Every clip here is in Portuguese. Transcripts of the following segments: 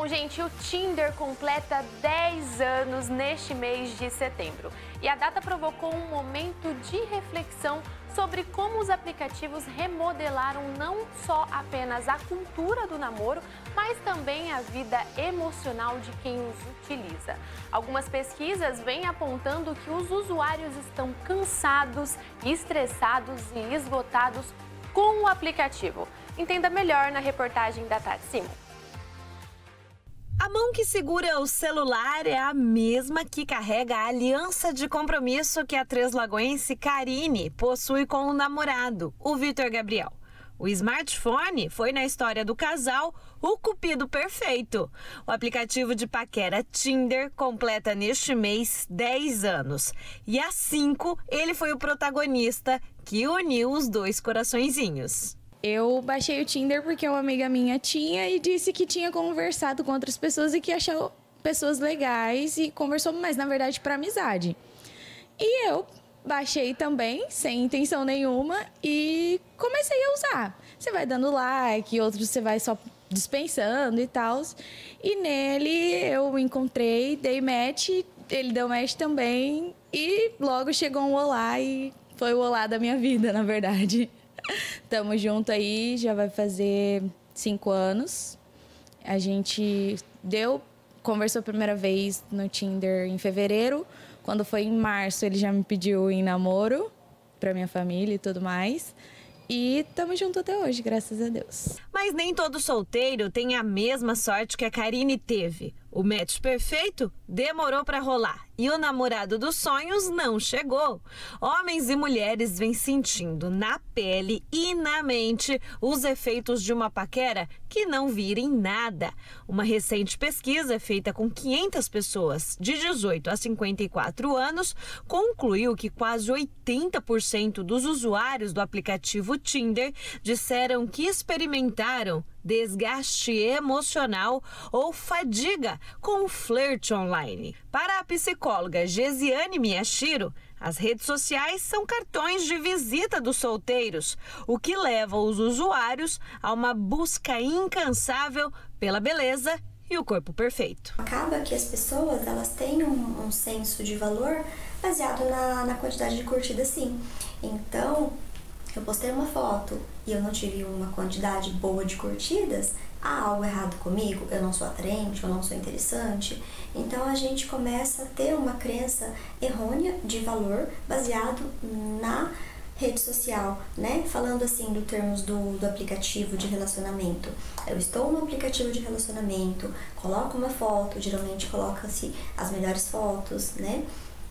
Bom, gente, o Tinder completa 10 anos neste mês de setembro. E a data provocou um momento de reflexão sobre como os aplicativos remodelaram não só apenas a cultura do namoro, mas também a vida emocional de quem os utiliza. Algumas pesquisas vêm apontando que os usuários estão cansados, estressados e esgotados com o aplicativo. Entenda melhor na reportagem da Tati Simon. A mão que segura o celular é a mesma que carrega a aliança de compromisso que a treslagoense Karine possui com o namorado, o Vitor Gabriel. O smartphone foi, na história do casal, o cupido perfeito. O aplicativo de paquera Tinder completa neste mês 10 anos. E há 5, ele foi o protagonista que uniu os dois coraçõezinhos. Eu baixei o Tinder porque uma amiga minha tinha e disse que tinha conversado com outras pessoas e que achou pessoas legais e conversou, mas na verdade para amizade. E eu baixei também, sem intenção nenhuma, e comecei a usar. Você vai dando like, outros você vai só dispensando e tal. E nele eu encontrei, dei match, ele deu match também e logo chegou um olá e foi o olá da minha vida, na verdade. Tamo junto aí, já vai fazer 5 anos. A gente conversou a primeira vez no Tinder em fevereiro. Quando foi em março, ele já me pediu em namoro pra minha família e tudo mais. E tamo junto até hoje, graças a Deus. Mas nem todo solteiro tem a mesma sorte que a Karine teve. O match perfeito demorou para rolar e o namorado dos sonhos não chegou. Homens e mulheres vêm sentindo na pele e na mente os efeitos de uma paquera que não vira em nada. Uma recente pesquisa feita com 500 pessoas de 18 a 54 anos concluiu que quase 80% dos usuários do aplicativo Tinder disseram que experimentaram desgaste emocional ou fadiga com o flerte online. Para a psicóloga Gesiane Miyashiro, as redes sociais são cartões de visita dos solteiros, o que leva os usuários a uma busca incansável pela beleza e o corpo perfeito. Acaba que as pessoas elas têm um senso de valor baseado na quantidade de curtidas, sim. Então, eu postei uma foto e eu não tive uma quantidade boa de curtidas, há algo errado comigo? Eu não sou atraente, eu não sou interessante? Então a gente começa a ter uma crença errônea de valor baseado na rede social, né? Falando assim do termos do aplicativo de relacionamento. Eu estou no aplicativo de relacionamento, coloco uma foto, geralmente coloca-se as melhores fotos, né?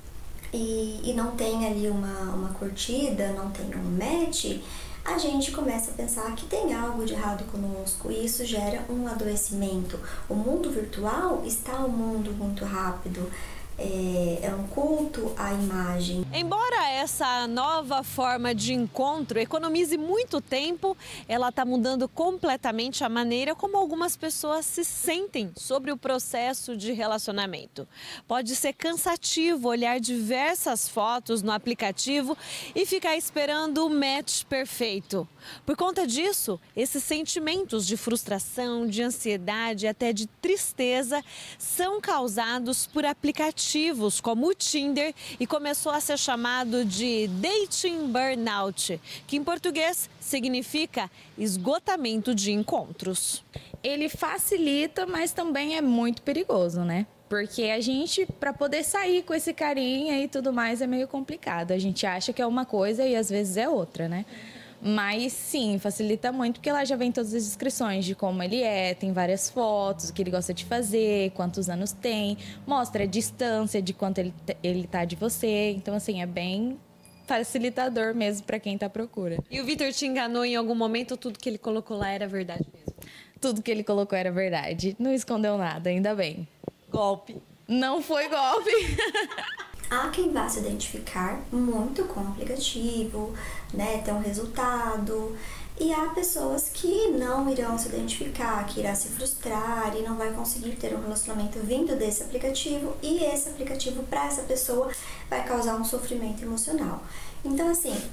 E não tem ali uma curtida, não tem um match, a gente começa a pensar que tem algo de errado conosco e isso gera um adoecimento. O mundo virtual está um mundo muito rápido. É um culto à imagem. Embora essa nova forma de encontro economize muito tempo, ela está mudando completamente a maneira como algumas pessoas se sentem sobre o processo de relacionamento. Pode ser cansativo olhar diversas fotos no aplicativo e ficar esperando o match perfeito. Por conta disso, esses sentimentos de frustração, de ansiedade e até de tristeza são causados por aplicativos como o Tinder e começou a ser chamado de dating burnout, que em português significa esgotamento de encontros. Ele facilita, mas também é muito perigoso, né? Porque a gente, para poder sair com esse carinha e tudo mais, é meio complicado. A gente acha que é uma coisa e às vezes é outra, né? Mas sim, facilita muito porque lá já vem todas as descrições de como ele é, tem várias fotos, o que ele gosta de fazer, quantos anos tem, mostra a distância de quanto ele tá de você. Então, assim, é bem facilitador mesmo para quem tá à procura. E o Vitor te enganou em algum momento ou tudo que ele colocou lá era verdade mesmo? Tudo que ele colocou era verdade. Não escondeu nada, ainda bem. Golpe. Não foi golpe. Há quem vá se identificar muito com o aplicativo, né, ter um resultado. E há pessoas que não irão se identificar, que irá se frustrar e não vai conseguir ter um relacionamento vindo desse aplicativo. E esse aplicativo, para essa pessoa, vai causar um sofrimento emocional. Então, assim,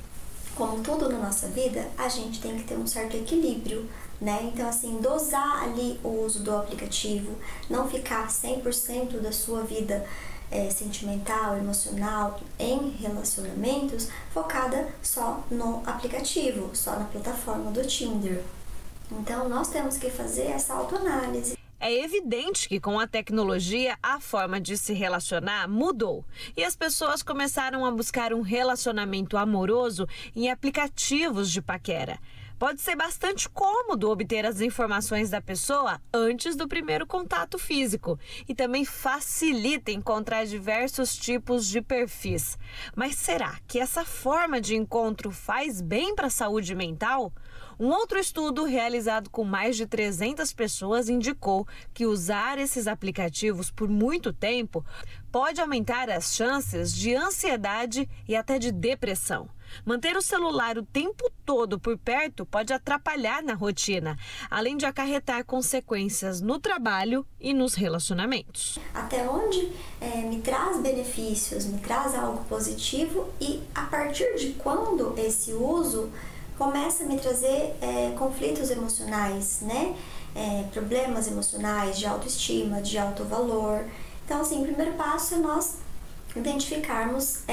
Como tudo na nossa vida, a gente tem que ter um certo equilíbrio, né? Então, assim, dosar ali o uso do aplicativo, não ficar 100% da sua vida sentimental, emocional, em relacionamentos, focada só no aplicativo, só na plataforma do Tinder. Então, nós temos que fazer essa autoanálise. É evidente que com a tecnologia a forma de se relacionar mudou e as pessoas começaram a buscar um relacionamento amoroso em aplicativos de paquera. Pode ser bastante cômodo obter as informações da pessoa antes do primeiro contato físico e também facilita encontrar diversos tipos de perfis. Mas será que essa forma de encontro faz bem para a saúde mental? Um outro estudo realizado com mais de 300 pessoas indicou que usar esses aplicativos por muito tempo pode aumentar as chances de ansiedade e até de depressão. Manter o celular o tempo todo por perto pode atrapalhar na rotina, além de acarretar consequências no trabalho e nos relacionamentos. Até onde me traz benefícios, me traz algo positivo e a partir de quando esse uso começa a me trazer conflitos emocionais, né? Problemas emocionais de autoestima, de autovalor. Então, assim, o primeiro passo é nós identificarmos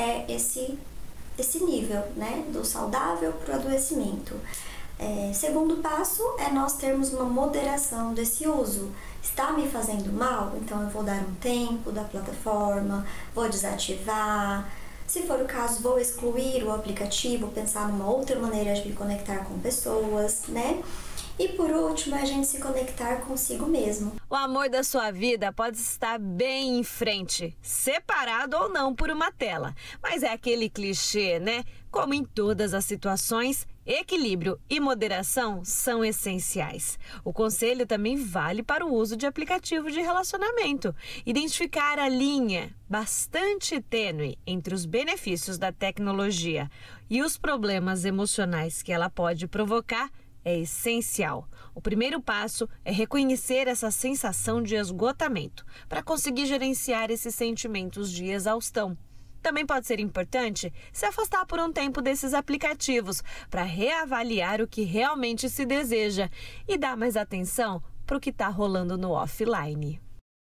esse nível, né, do saudável para o adoecimento. Segundo passo é nós termos uma moderação desse uso. Está me fazendo mal? Então eu vou dar um tempo da plataforma, vou desativar. Se for o caso, vou excluir o aplicativo, pensar numa outra maneira de me conectar com pessoas, né? E por último, a gente se conectar consigo mesmo. O amor da sua vida pode estar bem em frente, separado ou não por uma tela. Mas é aquele clichê, né? Como em todas as situações, equilíbrio e moderação são essenciais. O conselho também vale para o uso de aplicativo de relacionamento. Identificar a linha bastante tênue entre os benefícios da tecnologia e os problemas emocionais que ela pode provocar é essencial. O primeiro passo é reconhecer essa sensação de esgotamento para conseguir gerenciar esses sentimentos de exaustão. Também pode ser importante se afastar por um tempo desses aplicativos para reavaliar o que realmente se deseja e dar mais atenção para o que está rolando no offline.